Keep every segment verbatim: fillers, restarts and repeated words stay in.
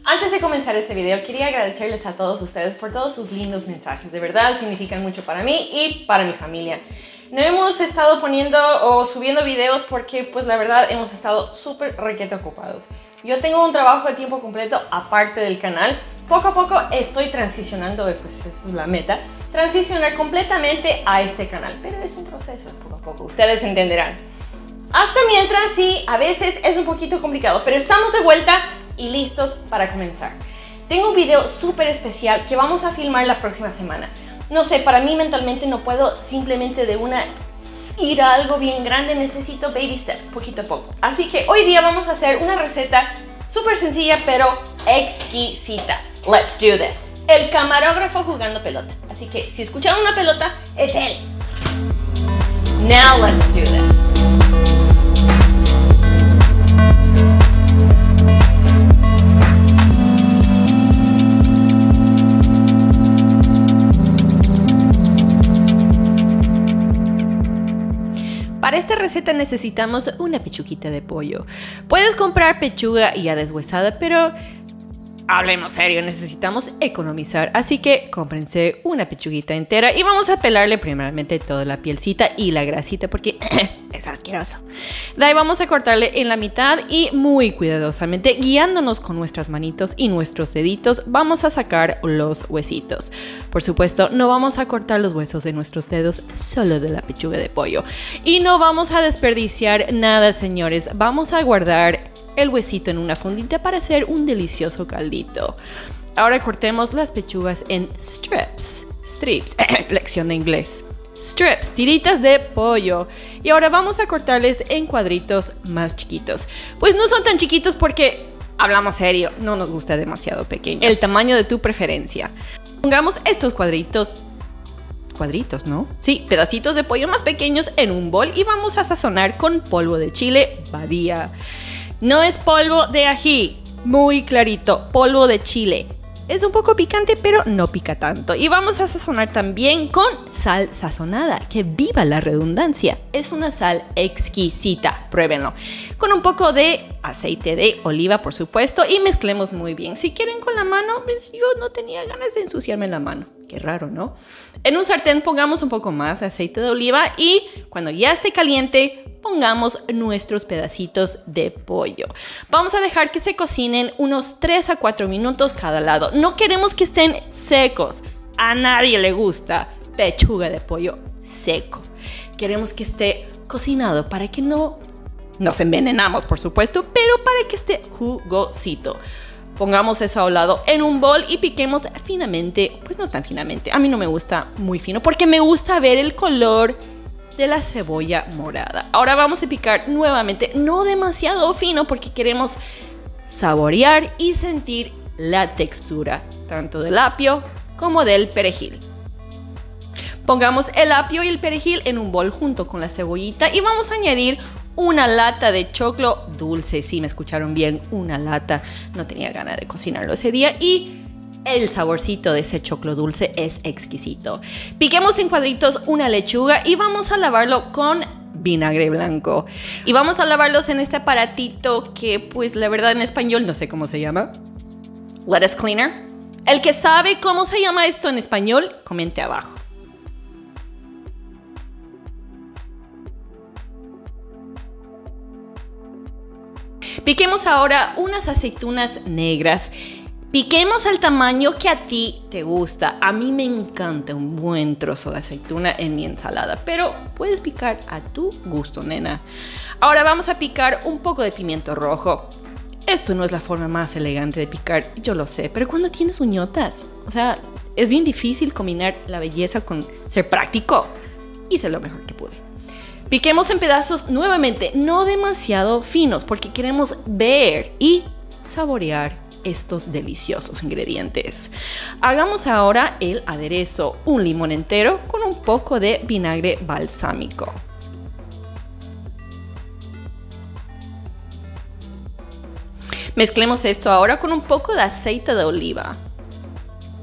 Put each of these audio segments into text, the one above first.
Antes de comenzar este video, quería agradecerles a todos ustedes por todos sus lindos mensajes. De verdad, significan mucho para mí y para mi familia. No hemos estado poniendo o subiendo videos porque, pues la verdad, hemos estado súper requete ocupados. Yo tengo un trabajo de tiempo completo aparte del canal. Poco a poco estoy transicionando, pues esa es la meta, transicionar completamente a este canal. Pero es un proceso, poco a poco, ustedes entenderán. Hasta mientras, sí, a veces es un poquito complicado, pero estamos de vuelta y listos para comenzar. Tengo un video súper especial que vamos a filmar la próxima semana. No sé, para mí mentalmente no puedo simplemente de una ir a algo bien grande, necesito baby steps, poquito a poco. Así que hoy día vamos a hacer una receta súper sencilla pero exquisita. Let's do this. El camarógrafo jugando pelota. Así que si escucharon una pelota, es él. Now let's do this. Para esta receta necesitamos una pechuguita de pollo. Puedes comprar pechuga ya deshuesada, pero hablemos serio, necesitamos economizar. Así que cómprense una pechuguita entera y vamos a pelarle primeramente toda la pielcita y la grasita porque es asqueroso. De ahí vamos a cortarle en la mitad y muy cuidadosamente, guiándonos con nuestras manitos y nuestros deditos, vamos a sacar los huesitos. Por supuesto, no vamos a cortar los huesos de nuestros dedos, solo de la pechuga de pollo. Y no vamos a desperdiciar nada, señores. Vamos a guardar el huesito en una fundita para hacer un delicioso caldito. Ahora cortemos las pechugas en strips. Strips, lección de inglés. Strips, tiritas de pollo. Y ahora vamos a cortarles en cuadritos más chiquitos. Pues no son tan chiquitos porque, hablamos serio, no nos gusta demasiado pequeños. El tamaño de tu preferencia. Pongamos estos cuadritos, cuadritos, ¿no? Sí, pedacitos de pollo más pequeños en un bol y vamos a sazonar con polvo de chile Badía. No es polvo de ají, muy clarito, polvo de chile. Es un poco picante, pero no pica tanto. Y vamos a sazonar también con sal sazonada, que viva la redundancia. Es una sal exquisita, pruébenlo. Con un poco de aceite de oliva, por supuesto, y mezclemos muy bien. Si quieren con la mano, pues yo no tenía ganas de ensuciarme la mano. Qué raro, ¿no? En un sartén pongamos un poco más de aceite de oliva y cuando ya esté caliente, pongamos nuestros pedacitos de pollo. Vamos a dejar que se cocinen unos tres a cuatro minutos cada lado. No queremos que estén secos. A nadie le gusta pechuga de pollo seco. Queremos que esté cocinado para que no nos envenenamos, por supuesto, pero para que esté jugosito. Pongamos eso a un lado en un bol y piquemos finamente, pues no tan finamente. A mí no me gusta muy fino porque me gusta ver el color de la cebolla morada. Ahora vamos a picar nuevamente, no demasiado fino porque queremos saborear y sentir la textura tanto del apio como del perejil. Pongamos el apio y el perejil en un bol junto con la cebollita y vamos a añadir una lata de choclo dulce. Sí, me escucharon bien, una lata. No tenía ganas de cocinarlo ese día y el saborcito de ese choclo dulce es exquisito. Piquemos en cuadritos una lechuga y vamos a lavarlo con vinagre blanco. Y vamos a lavarlos en este aparatito que, pues, la verdad en español no sé cómo se llama. Lettuce cleaner. El que sabe cómo se llama esto en español, comente abajo. Piquemos ahora unas aceitunas negras. Piquemos al tamaño que a ti te gusta. A mí me encanta un buen trozo de aceituna en mi ensalada, pero puedes picar a tu gusto, nena. Ahora vamos a picar un poco de pimiento rojo. Esto no es la forma más elegante de picar, yo lo sé, pero cuando tienes uñotas, o sea, es bien difícil combinar la belleza con ser práctico. Hice lo mejor que pude. Piquemos en pedazos nuevamente, no demasiado finos, porque queremos ver y saborear estos deliciosos ingredientes. Hagamos ahora el aderezo, un limón entero con un poco de vinagre balsámico. Mezclemos esto ahora con un poco de aceite de oliva.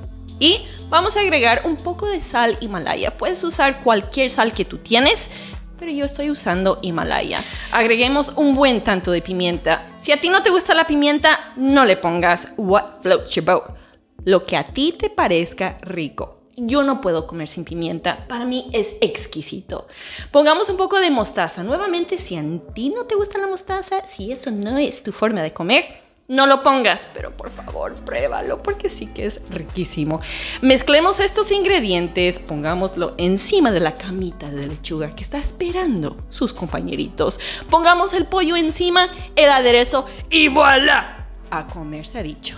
Y vamos a agregar un poco de sal Himalaya. Puedes usar cualquier sal que tú tienes. pero yo estoy usando Himalaya. Agreguemos un buen tanto de pimienta. Si a ti no te gusta la pimienta, no le pongas what floats your boat. Lo que a ti te parezca rico. Yo no puedo comer sin pimienta, para mí es exquisito. Pongamos un poco de mostaza. Nuevamente, si a ti no te gusta la mostaza, si eso no es tu forma de comer, no lo pongas, pero por favor, pruébalo porque sí que es riquísimo. Mezclemos estos ingredientes, pongámoslo encima de la camita de lechuga que está esperando sus compañeritos. Pongamos el pollo encima, el aderezo y ¡voilá! A comer se ha dicho.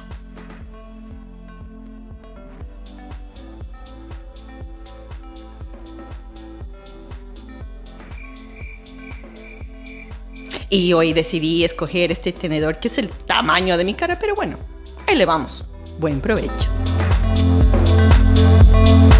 Y hoy decidí escoger este tenedor que es el tamaño de mi cara, pero bueno, ahí le vamos. Buen provecho.